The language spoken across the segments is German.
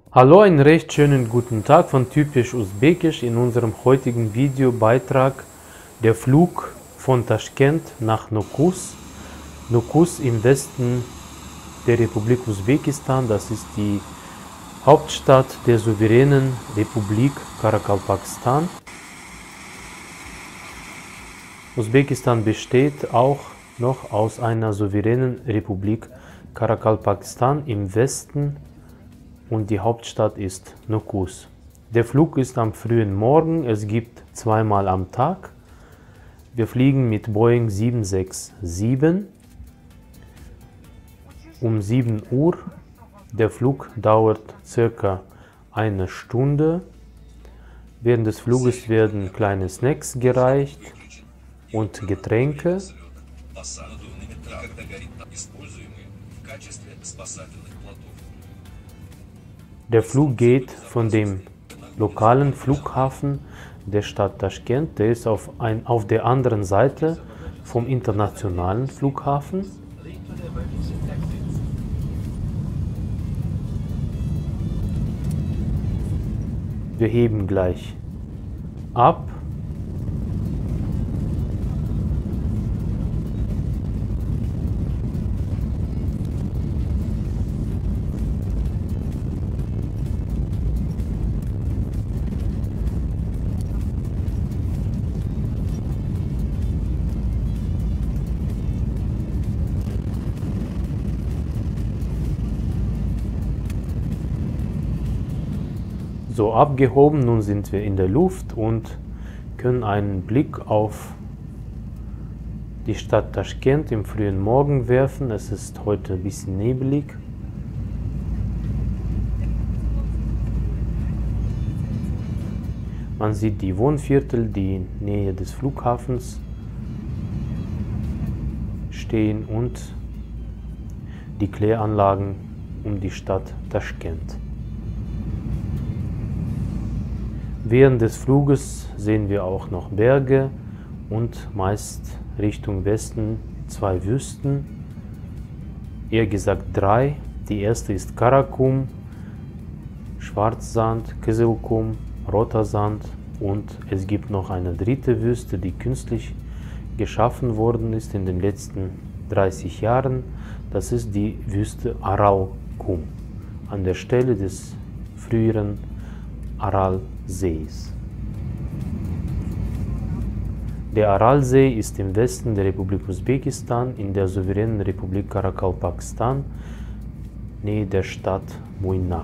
Hallo, einen recht schönen guten Tag von Typisch Usbekisch in unserem heutigen Videobeitrag der Flug von Taschkent nach Nukus. Nukus im Westen der Republik Usbekistan, das ist die Hauptstadt der souveränen Republik Karakalpakstan. Usbekistan besteht auch noch aus einer souveränen Republik Karakalpakstan im Westen und die Hauptstadt ist Nukus. Der Flug ist am frühen Morgen, es gibt zweimal am Tag. Wir fliegen mit Boeing 767 um 7 Uhr. Der Flug dauert circa eine Stunde. Während des Fluges werden kleine Snacks gereicht und Getränke. Der Flug geht von dem lokalen Flughafen der Stadt Taschkent, der ist auf der anderen Seite vom internationalen Flughafen. Wir heben gleich ab. So abgehoben, nun sind wir in der Luft und können einen Blick auf die Stadt Taschkent im frühen Morgen werfen. Es ist heute ein bisschen nebelig. Man sieht die Wohnviertel, die in Nähe des Flughafens stehen und die Kläranlagen um die Stadt Taschkent. Während des Fluges sehen wir auch noch Berge und meist Richtung Westen zwei Wüsten, eher gesagt drei. Die erste ist Karakum, Schwarzsand, Kızılkum, roter Sand und es gibt noch eine dritte Wüste, die künstlich geschaffen worden ist in den letzten 30 Jahren. Das ist die Wüste Aralkum an der Stelle des früheren Aralsees. Der Aralsee ist im Westen der Republik Usbekistan in der souveränen Republik Karakalpakstan, nähe der Stadt Muinak.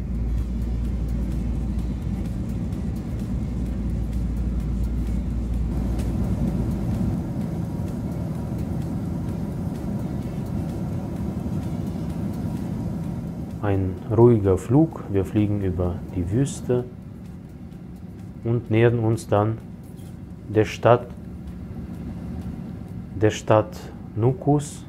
Ein ruhiger Flug, wir fliegen über die Wüste und nähern uns dann der Stadt Nukus.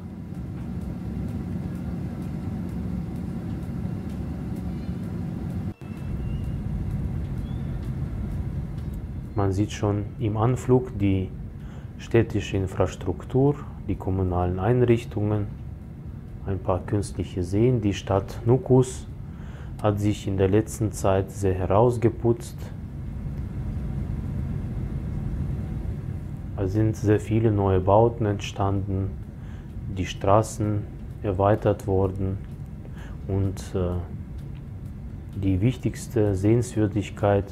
Man sieht schon im Anflug die städtische Infrastruktur, die kommunalen Einrichtungen, ein paar künstliche Seen. Die Stadt Nukus hat sich in der letzten Zeit sehr herausgeputzt. Es sind sehr viele neue Bauten entstanden, die Straßen erweitert wurden und die wichtigste Sehenswürdigkeit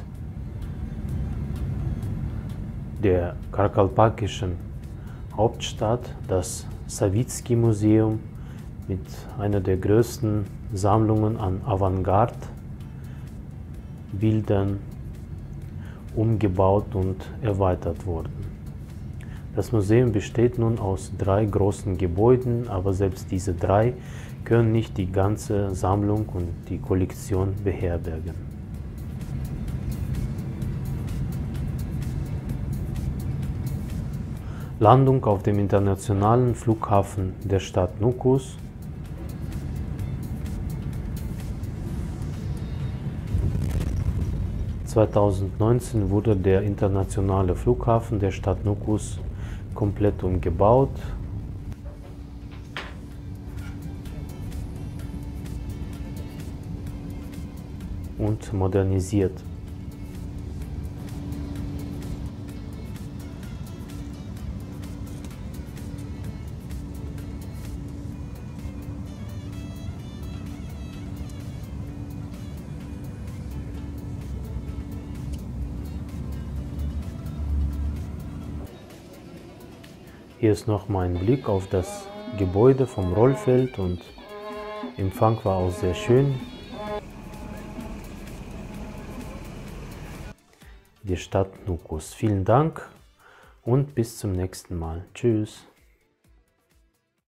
der karakalpakischen Hauptstadt, das Savitsky-Museum, mit einer der größten Sammlungen an Avantgarde-Bildern umgebaut und erweitert worden. Das Museum besteht nun aus 3 großen Gebäuden, aber selbst diese 3 können nicht die ganze Sammlung und die Kollektion beherbergen. Landung auf dem internationalen Flughafen der Stadt Nukus. (2019) wurde der internationale Flughafen der Stadt Nukus komplett umgebaut. und modernisiert. Hier ist nochmal ein Blick auf das Gebäude vom Rollfeld und Empfang war auch sehr schön. Die Stadt Nukus. Vielen Dank und bis zum nächsten Mal. Tschüss.